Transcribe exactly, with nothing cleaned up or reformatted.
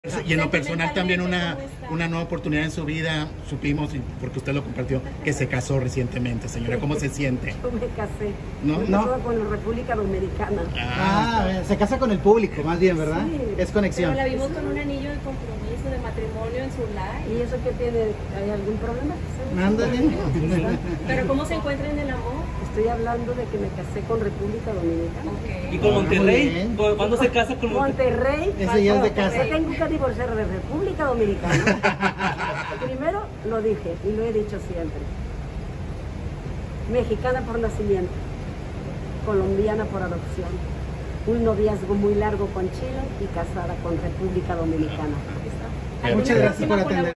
Y en lo personal también una, una nueva oportunidad en su vida, supimos, porque usted lo compartió, que se casó recientemente, señora. ¿Cómo se siente? Yo me casé. ¿No? Me No. casé con la República Dominicana. Ah, ah, se casa con el público, más bien, ¿verdad? Sí. Es conexión. Pero la vimos con un anillo de compromiso, de matrimonio en su live. ¿Y eso qué tiene? ¿Hay algún problema? Ándale. Pero ¿cómo se encuentra en el amor? Estoy hablando de que me casé con República Dominicana. Okay. ¿Y con Monterrey? Muy bien. ¿Cuándo se casa con Monterrey? Monterrey. Ese ya es de casa. Yo tengo que divorciar de República Dominicana. Primero lo dije y lo he dicho siempre. Mexicana por nacimiento, colombiana por adopción. Un noviazgo muy largo con Chile y casada con República Dominicana. Muchas gracias por atender.